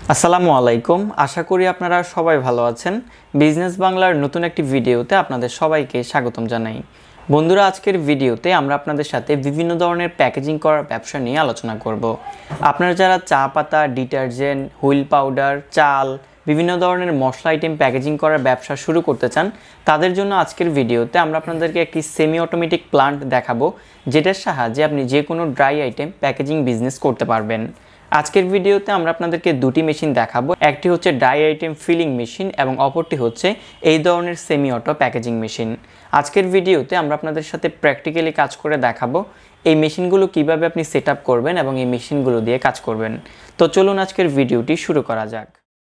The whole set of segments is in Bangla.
আসসালামু আলাইকুম। আশা করি আপনারা সবাই ভালো আছেন। বিজনেস বাংলার নতুন একটি ভিডিওতে আপনাদের সবাইকে স্বাগতম জানাই। বন্ধুরা, আজকের ভিডিওতে আমরা আপনাদের সাথে বিভিন্ন ধরনের প্যাকেজিং করার ব্যবসা নিয়ে আলোচনা করব। আপনারা যারা চা পাতা, ডিটারজেন্ট, হুইল পাউডার, চাল, বিভিন্ন ধরনের মশলা আইটেম প্যাকেজিং করার ব্যবসা শুরু করতে চান, তাদের জন্য আজকের ভিডিওতে আমরা আপনাদেরকে একটি সেমি অটোমেটিক প্লান্ট দেখাবো, যেটার সাহায্যে আপনি যে কোনো ড্রাই আইটেম প্যাকেজিং বিজনেস করতে পারবেন। আজকের ভিডিওতে আমরা আপনাদেরকে দুটি মেশিন দেখাবো। একটি হচ্ছে ড্রাই আইটেম ফিলিং মেশিন এবং অপরটি হচ্ছে এই ধরনের সেমি অটো প্যাকেজিং মেশিন। আজকের ভিডিওতে আমরা আপনাদের সাথে প্র্যাকটিক্যালি কাজ করে দেখাবো এই মেশিনগুলো কিভাবে আপনি সেট আপ করবেন এবং এই মেশিনগুলো দিয়ে কাজ করবেন। তো চলুন আজকের ভিডিওটি শুরু করা যাক।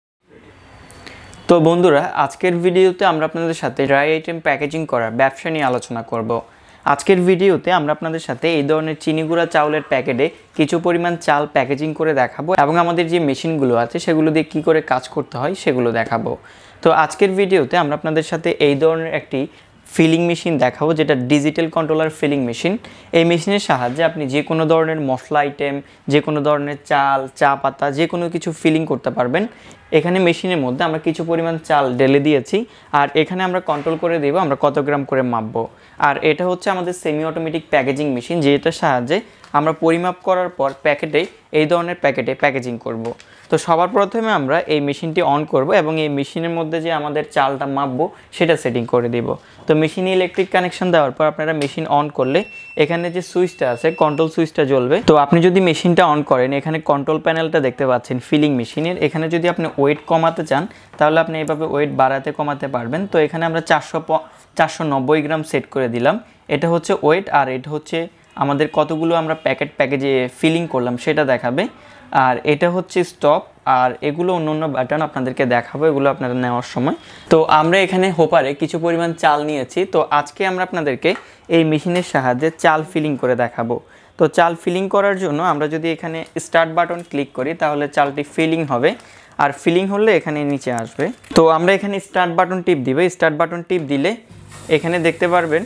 তো বন্ধুরা, আজকের ভিডিওতে আমরা আপনাদের সাথে ড্রাই আইটেম প্যাকেজিং করার ব্যবসা নিয়ে আলোচনা করব। আজকের ভিডিওতে আমরা আপনাদের সাথে এই ধরনের চিনি গুঁড়া চাউলের প্যাকেটে কিছু পরিমাণ চাল প্যাকেজিং করে দেখাবো এবং আমাদের যে মেশিনগুলো আছে সেগুলো দিয়ে কী করে কাজ করতে হয় সেগুলো দেখাবো। তো আজকের ভিডিওতে আমরা আপনাদের সাথে এই ধরনের একটি ফিলিং মেশিন দেখাবো, যেটা ডিজিটাল কন্ট্রোলার ফিলিং মেশিন। এই মেশিনের সাহায্যে আপনি যে কোনো ধরনের মশলা আইটেম, যে কোনো ধরনের চাল, চা পাতা, যে কোনো কিছু ফিলিং করতে পারবেন। এখানে মেশিনের মধ্যে আমরা কিছু পরিমাণ চাল ঢেলে দিয়েছি, আর এখানে আমরা কন্ট্রোল করে দেবো আমরা কত গ্রাম করে মাপবো। আর এটা হচ্ছে আমাদের সেমি অটোমেটিক প্যাকেজিং মেশিন, যেটার সাহায্যে আমরা পরিমাপ করার পর প্যাকেটে এই ধরনের প্যাকেটে প্যাকেজিং করব। তো সবার প্রথমে আমরা এই মেশিনটি অন করব এবং এই মেশিনের মধ্যে যে আমাদের চালটা মাপবো সেটা সেটিং করে দেব। তো মেশিনে ইলেকট্রিক কানেকশন দেওয়ার পর আপনারা মেশিন অন করলে এখানে যে সুইচটা আছে, কন্ট্রোল সুইচটা জ্বলবে। তো আপনি যদি মেশিনটা অন করেন, এখানে কন্ট্রোল প্যানেলটা দেখতে পাচ্ছেন ফিলিং মেশিনের। এখানে যদি আপনি ওয়েট কমাতে চান তাহলে আপনি এইভাবে ওয়েট বাড়াতে কমাতে পারবেন। তো এখানে আমরা 490 গ্রাম সেট করে দিলাম। এটা হচ্ছে ওয়েট, আর এটা হচ্ছে আমাদের কতগুলো আমরা প্যাকেজে ফিলিং করলাম সেটা দেখাবে। আর এটা হচ্ছে স্টপ, আর এগুলো অন্য বাটন আপনাদেরকে দেখাবো, এগুলো আপনারা নেওয়ার সময়। তো আমরা এখানে হোপারে কিছু পরিমাণ চাল নিয়েছি। তো আজকে আমরা আপনাদেরকে এই মেশিনের সাহায্যে চাল ফিলিং করে দেখাবো। তো চাল ফিলিং করার জন্য আমরা যদি এখানে স্টার্ট বাটন ক্লিক করি তাহলে চালটি ফিলিং হবে, আর ফিলিং হলে এখানে নিচে আসবে। তো আমরা এখানে স্টার্ট বাটন টিপ দিব। স্টার্ট বাটন টিপ দিলে এখানে দেখতে পারবেন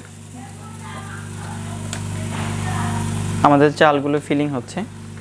আমাদের চালগুলো ফিলিং হচ্ছে।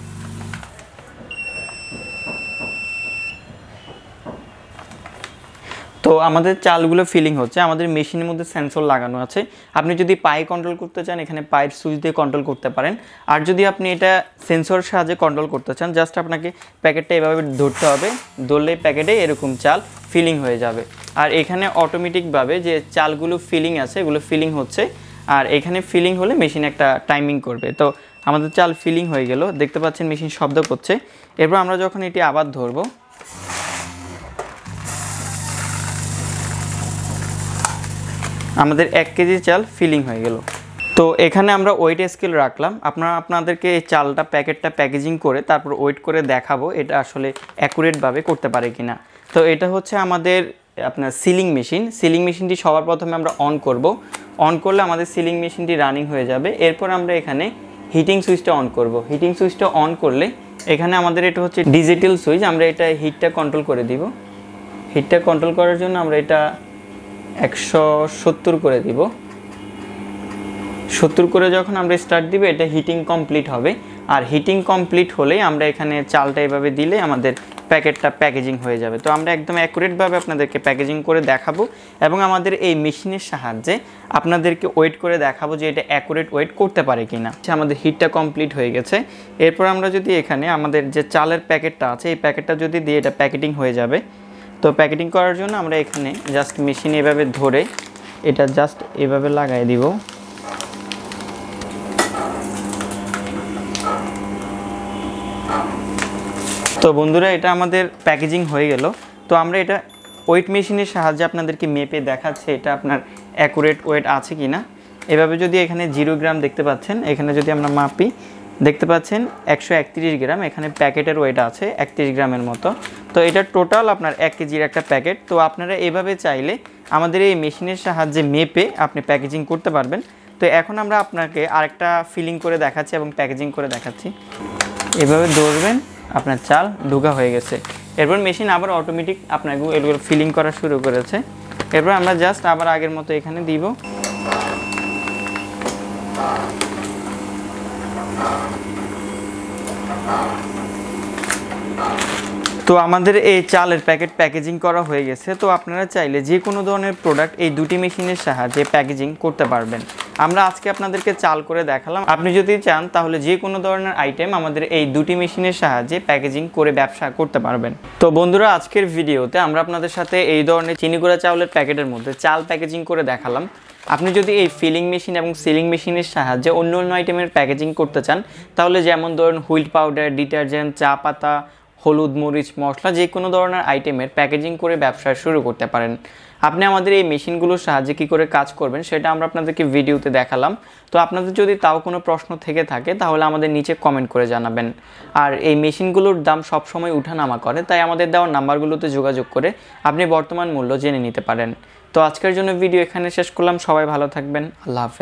তো আমাদের চালগুলো ফিলিং হচ্ছে। আমাদের মেশিনের মধ্যে সেন্সর লাগানো আছে। আপনি যদি পায়ে কন্ট্রোল করতে চান এখানে পায়ের সুইচ দিয়ে কন্ট্রোল করতে পারেন, আর যদি আপনি এটা সেন্সরের সাহায্যে কন্ট্রোল করতে চান জাস্ট আপনাকে প্যাকেটটা এভাবে ধরতে হবে। ধরলে প্যাকেটে এরকম চাল ফিলিং হয়ে যাবে। আর এখানে অটোমেটিকভাবে যে চালগুলো ফিলিং আছে এগুলো ফিলিং হচ্ছে, আর এখানে ফিলিং হলে মেশিন একটা টাইমিং করবে। তো আমাদের চাল ফিলিং হয়ে গেল, দেখতে পাচ্ছেন মেশিন শব্দ করছে। এরপর আমরা যখন এটি আবার ধরবো আমাদের 1 কেজি চাল ফিলিং হয়ে গেল। তো এখানে আমরা ওয়েট স্কেল রাখলাম। আপনাদেরকে এই চালটা প্যাকেটটা প্যাকেজিং করে তারপর ওয়েট করে দেখাবো এটা আসলে অ্যাকুরেটভাবে করতে পারে কিনা। তো এটা হচ্ছে আমাদের আপনার সিলিং মেশিন। সিলিং মেশিনটি সবার প্রথমে আমরা অন করব। অন করলে আমাদের সিলিং মেশিনটি রানিং হয়ে যাবে। এরপর আমরা এখানে হিটিং সুইচটা অন করব। হিটিং সুইচটা অন করলে এখানে আমাদের এটা হচ্ছে ডিজিটাল সুইচ, আমরা এটা হিটটা কন্ট্রোল করে দিব। হিটটা কন্ট্রোল করার জন্য আমরা এটা 170 করে দিব। 70 করে যখন আমরা স্টার্ট দিব এটা হিটিং কমপ্লিট হবে, আর হিটিং কমপ্লিট হলেই আমরা এখানে চালটা এভাবে দিলে আমাদের প্যাকেটটা প্যাকেজিং হয়ে যাবে। তো আমরা একদম অ্যাকুরেটভাবে আপনাদেরকে প্যাকেজিং করে দেখাবো এবং আমাদের এই মেশিনের সাহায্যে আপনাদেরকে ওয়েট করে দেখাবো যে এটা অ্যাকুরেট ওয়েট করতে পারে কিনা। আমাদের হিটটা কমপ্লিট হয়ে গেছে। এরপর আমরা যদি এখানে আমাদের যে চালের প্যাকেটটা আছে এই প্যাকেটটা যদি দিয়ে এটা প্যাকেটিং হয়ে যাবে। তো প্যাকেটিং করার জন্য আমরা এখানে জাস্ট মেশিন এভাবে ধরে এটা জাস্ট এভাবে লাগাই দিব। তো বন্ধুরা, এটা আমাদের প্যাকেজিং হয়ে গেল। তো আমরা এটা ওয়েট মেশিনের সাহায্যে আপনাদেরকে মেপে দেখাচ্ছে এটা আপনার অ্যাকুরেট ওয়েট আছে কি না। এভাবে যদি এখানে 0 গ্রাম দেখতে পাচ্ছেন, এখানে যদি আমরা মাপি দেখতে পাচ্ছেন 131 গ্রাম এখানে প্যাকেটের ওয়েট আছে 31 গ্রামের মতো। তো এটা টোটাল আপনার 1 কেজির একটা প্যাকেট। তো আপনারা এভাবে চাইলে আমাদের এই মেশিনের সাহায্যে মেপে আপনি প্যাকেজিং করতে পারবেন। তো এখন আমরা আপনাকে আরেকটা ফিলিং করে দেখাচ্ছি এবং প্যাকেজিং করে দেখাচ্ছি। এভাবে ধরবেন, আপনার চাল ঢোকা হয়ে গেছে। এরপর মেশিন আবার অটোমেটিক আপনাকে এগুলো ফিলিং করা শুরু করেছে। এরপর আমরা জাস্ট আবার আগের মতো এখানে দিব। তো আমাদের এই চালের প্যাকেট প্যাকেজিং করা হয়ে গেছে। তো আপনারা চাইলে যে কোনো ধরনের প্রোডাক্ট এই দুটি মেশিনের সাহায্যে প্যাকেজিং করতে পারবেন। আমরা আজকে আপনাদেরকে চাল করে দেখালাম। আপনি যদি চান তাহলে যে কোনো ধরনের আইটেম আমাদের এই দুটি মেশিনের সাহায্যে প্যাকেজিং করে ব্যবসা করতে পারবেন। তো বন্ধুরা, আজকের ভিডিওতে আমরা আপনাদের সাথে এই ধরনের চিনি গুঁড়া চাউলের প্যাকেটের মধ্যে চাল প্যাকেজিং করে দেখালাম। আপনি যদি এই ফিলিং মেশিন এবং সিলিং মেশিনের সাহায্যে অন্য অন্য আইটেমের প্যাকেজিং করতে চান, তাহলে যেমন ধরুন হুইল পাউডার, ডিটারজেন্ট, চা পাতা, হলুদ, মরিচ, মশলা, যে কোনো ধরনের আইটেমের প্যাকেজিং করে ব্যবসা শুরু করতে পারেন। আপনি আমাদের এই মেশিনগুলোর সাহায্যে কী করে কাজ করবেন সেটা আমরা আপনাদেরকে ভিডিওতে দেখালাম। তো আপনাদের যদি তাও কোনো প্রশ্ন থেকে থাকে তাহলে আমাদের নিচে কমেন্ট করে জানাবেন। আর এই মেশিনগুলোর দাম সবসময় উঠানামা করে, তাই আমাদের দেওয়া নাম্বারগুলোতে যোগাযোগ করে আপনি বর্তমান মূল্য জেনে নিতে পারেন। তো আজকের জন্য ভিডিও এখানে শেষ করলাম। সবাই ভালো থাকবেন। আল্লাহ হাফেজ।